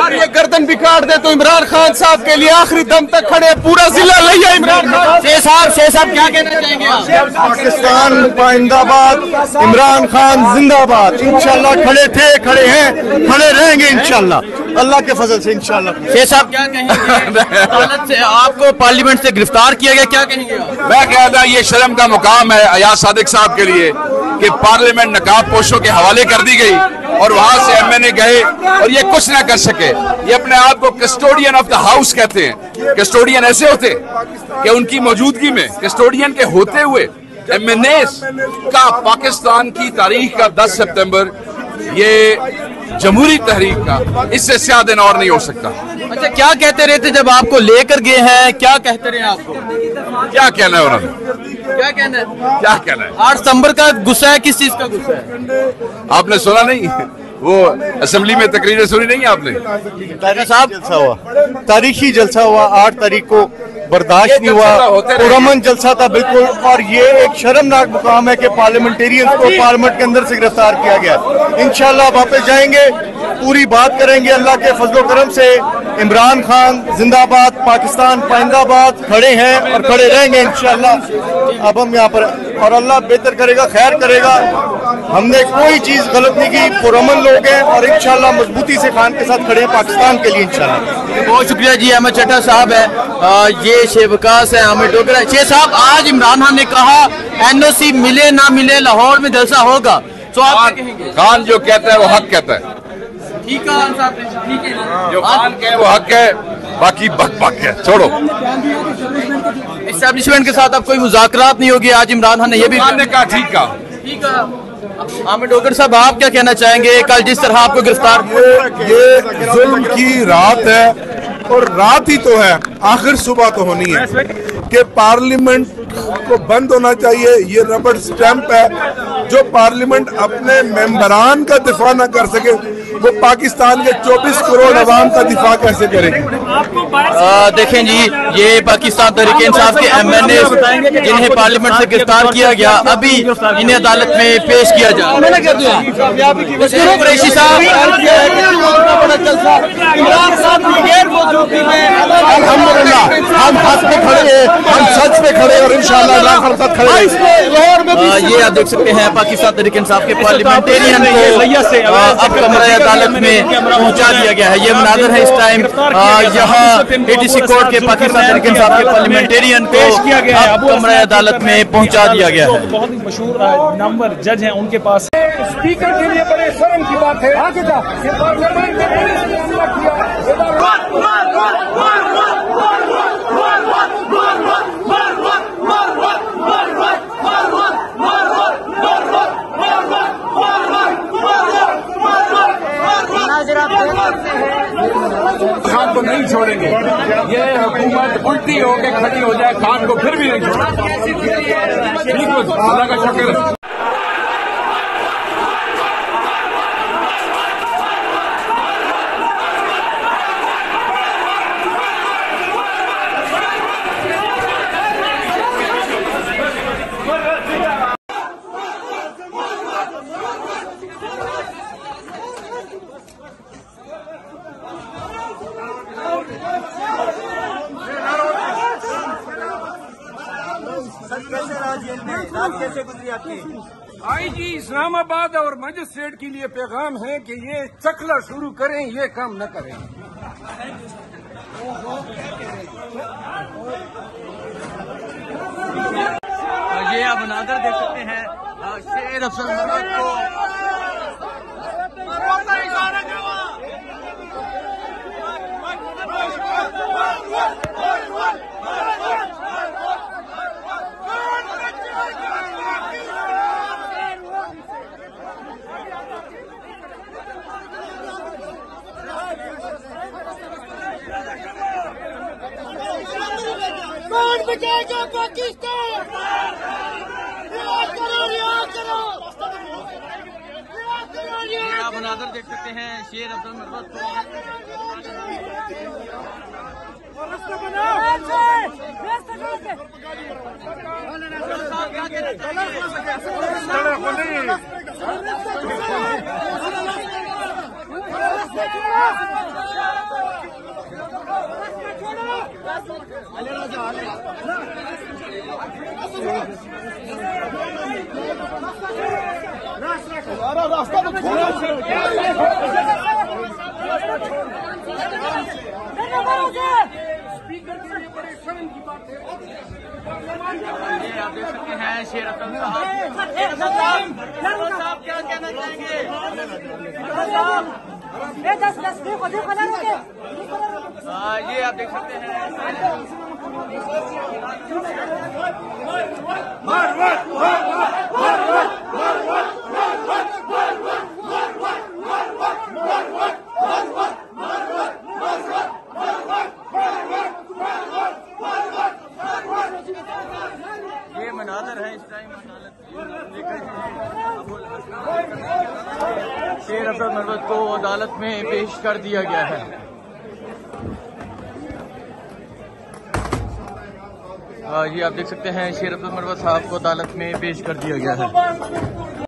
अगर ये गर्दन भी काट दे तो इमरान खान साहब के लिए आखिरी दम तक खड़े, पूरा जिला लिया इमरान खान। शेख साहब क्या कहना चाहेंगे आप? पाकिस्तान जिंदाबाद, इमरान खान जिंदाबाद। इंशाल्लाह खड़े थे, खड़े हैं, खड़े रहेंगे इंशाल्लाह, अल्लाह के फजल से इंशाल्लाह। शेख साहब क्या कहेंगे? अदालत से आपको पार्लियामेंट से गिरफ्तार किया गया, क्या कहेंगे आप? मैं कहता ये शर्म का मुकाम है अयाज सादिक साहब के लिए कि पार्लियामेंट नकाब पोशों के हवाले कर दी गई और वहां से एमएनए गए और ये कुछ ना कर सके। ये अपने आप को कस्टोडियन ऑफ द हाउस कहते हैं। कस्टोडियन ऐसे होते कि उनकी मौजूदगी में कस्टोडियन के होते हुए एमएनए का पाकिस्तान की तारीख का 10 सितंबर ये जमहूरी तहरीक का, इससे ज्यादा दिन और नहीं हो सकता। अच्छा, क्या कहते रहे थे जब आपको लेकर गए हैं? क्या कहते रहे आपको? क्या कहना है उन्होंने? क्या कहना है? क्या कहना है? 8 सितंबर का गुस्सा है, किस चीज का गुस्सा है? आपने सुना नहीं? वो असेंबली में तकरीरें सुनी नहीं आपने? साहब जलसा हुआ, तारीखी जलसा हुआ, 8 तारीख को बर्दाश्त नहीं हुआ, पुरअमन जलसा था बिल्कुल। और ये एक शर्मनाक मुकाम है कि पार्लियामेंटेरियंस को पार्लियामेंट के अंदर से गिरफ्तार किया गया। इंशाल्लाह वापस जाएंगे, पूरी बात करेंगे अल्लाह के फजलो करम से। इमरान खान जिंदाबाद, पाकिस्तान पाइंदाबाद, खड़े हैं और खड़े रहेंगे इंशाल्लाह। अब हम यहाँ पर, और अल्लाह बेहतर करेगा, खैर करेगा। हमने कोई चीज गलत नहीं की, पुरअमन लोग हैं और इंशाल्लाह मजबूती से खान के साथ खड़े हैं पाकिस्तान के लिए इंशाल्लाह। बहुत शुक्रिया जी। अहमद चट्टा साहब है, ये शेबकास है, अहमद डोगर है। शेख साहब, आज इमरान खान ने कहा एनओसी मिले ना मिले लाहौर में जलसा होगा, तो आप क्या कहेंगे? खान जो कहता है वो हक कहता है। ठीक है साहब, ठीक है, जो खान कहे वो हक है, बाकी बक है, छोड़ो। एस्टेब्लिशमेंट के साथ अब कोई मुज़ाकरात नहीं होगी, आज इमरान खान ने ये भी कहा। ठीक है, ठीक है। आमिर डोगर साहब, आप क्या कहना चाहेंगे? कल जिस तरह आपको गिरफ्तार, ये जुल्म की रात है और रात ही तो है, आखिर सुबह तो होनी है कि पार्लियामेंट को बंद होना चाहिए। ये रबड़ स्टैंप है। जो पार्लियामेंट अपने मेंबरान का दिफा न कर सके, वो पाकिस्तान के 24 करोड़ अवाम का दिफा कैसे करेंगे? देखें जी, ये पाकिस्तान तहरीक इंसाफ के एमएनए जिन्हें पार्लियामेंट से गिरफ्तार किया गया, अभी इन्हें अदालत में पेश किया जा रहा है। कुरैशी साहब, अल्हम्दुलिल्लाह हम हक पे खड़े हैं, हम सच पे खड़े और इंशाल्लाह खड़े। ये आप देख सकते हैं पाकिस्तान तहरीक इंसाफ के पार्लियामेंटेरियन को अब कमरे अदालत में पहुंचा दिया गया है। ये मुनाज़र है इस टाइम यहाँ एटीसी कोर्ट के पाकिस्तान तहरीक इंसाफ के पार्लियामेंटेरियन को अब कमरे अदालत में पहुंचा दिया गया है। बहुत ही मशहूर नामवर जज हैं, उनके पास स्पीकर के लिए बड़े शर्म की बात है। खान को नहीं छोड़ेंगे। ये हुकूमत उल्टी होकर खड़ी हो जाए, खान को फिर भी नहीं छोड़ेंगे। अल्लाह का शुक्र। कैसे गुजरी आपकी? आईजी इस्लामाबाद और मजिस्ट्रेट के लिए पैगाम है कि ये चकला शुरू करें, ये काम न करें। ये आप मुनाज़र देख सकते हैं शेर अफसर मोहम्मद को कौन बचाएगा पाकिस्तान? रियाज करो, रियाज करो। आप मुनाज़र देख सकते हैं शेर अफसर मोहम्मद को ये आप देख सकते हैं शेर अफजल साहब क्या कहना चाहेंगे? ये आप देख सकते हैं ये मनाजर है इस टाइम अदालत शेर अफजल मरवत को अदालत में पेश कर दिया गया है। ये आप देख सकते हैं शेर अफजल मरवत साहब को अदालत में पेश कर दिया गया है।